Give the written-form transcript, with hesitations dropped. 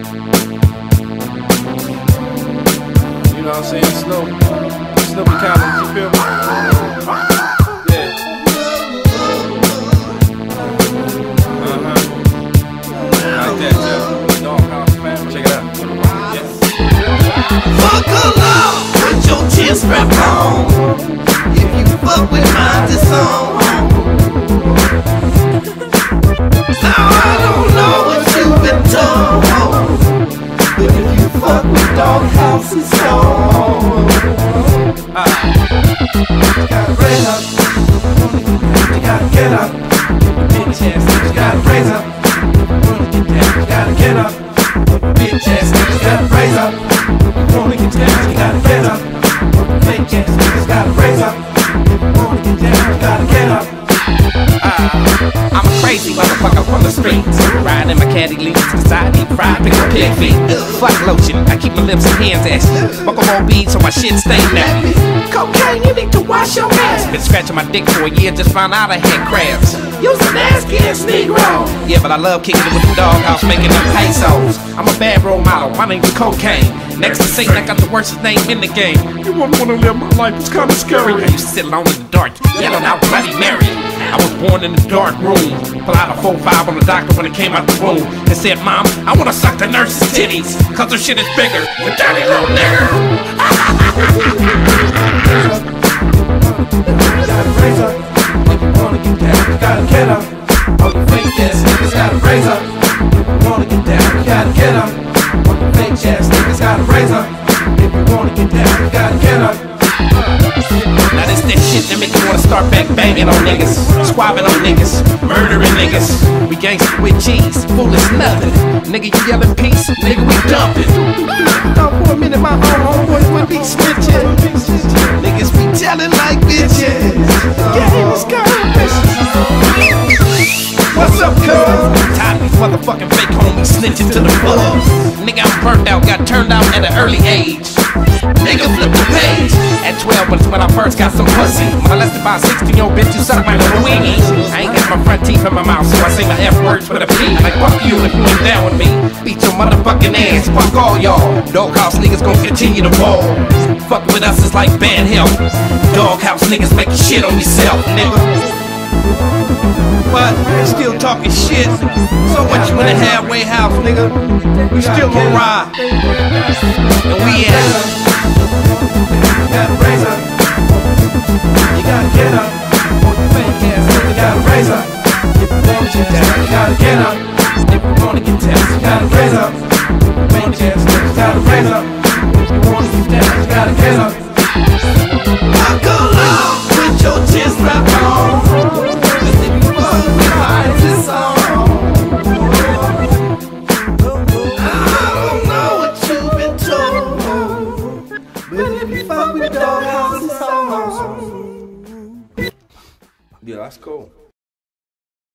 You know what I'm saying? Snoopy Collins, you feel me? Yeah. Like that, too. Doghouse family. Check it out. Yes. Fuck along with your chin strap on. If you fuck with mine, it's on. Now I don't know what you've been told, but if you fuck with Doghouse, it's on. You gotta raise up, you gotta get up. Bitch ass niggas, you gotta raise up. Wanna get down, you gotta get up. Bitch ass niggas, you gotta raise up. Wanna get down, you gotta get up. Fake ass niggas, gotta raise up. Wanna get down, you gotta get up. I'm a crazy motherfucker from the streets. Riding my caddy leaves to the side, eat fried, pick up pig feet. Fuck lotion, I keep my lips and hands ashy. Smoke a more beads so my shit stay nappy. Cocaine, you need to wash your ass. Been scratching my dick for a year, just found out I had crabs. You's a nasty ass Negro. Yeah, but I love kicking it with the Doghouse, making them pesos. I'm a bad role model, my name's Cocaine. Next to Satan, I got the worstest name in the game. You wouldn't wanna live my life, it's kinda scary. I used to sit alone in the dark, yelling out Bloody Mary. I was born in the dark room. Pull out a 4-5 on the doctor when it came out the womb and said, Mom, I wanna suck the nurse's titties, cause her shit is bigger than dirty little nigger. You gotta raise up. If you wanna get down, you gotta get up. All you fake ass niggas gotta raise up. If you wanna get down, you gotta get up. All you fake ass niggas gotta raise up. If you wanna get down, you gotta get up. Now this that shit that make you wanna start back banging on niggas, squabbing on niggas, murdering niggas. We gangsta with cheese, fool is nothing. Nigga, you yelling peace, nigga, we dumping. Thought for a minute my own homeboys would be snitching. Niggas be telling like bitches. Yeah, let's go. What's up, cuz? Tired of these motherfucking fake homies snitching to the club. Nigga, I'm burnt out, got turned out at an early age. Nigga, flip the page. At 12, but it's when I first got some pussy. Molested by a 16-year-old bitch who sucked my little weenie. I ain't got my front teeth in my mouth, so I say my F words with a P. Like, fuck you if you ain't down with me. Beat your motherfucking ass, fuck all y'all. Doghouse niggas gon' continue to ball. Fuck with us is like bad health. Doghouse niggas make you shit on yourself, nigga. But still talking shit. So what you in the halfway house, nigga? We still gon' ride. And we at You gotta raise up. You gotta get up. All you fake ass niggas, you gotta raise up. If you wanna get down, you gotta get up. If you wanna get down, you gotta raise up. Fake ass niggas, you gotta raise up. If you wanna get down, you gotta get up. Walk along with your chin strap on. Cause if you fuck with mine, it's on. I don't know what you've been told, but if you fuck with Doghouse, it's on. Yeah, that's cool.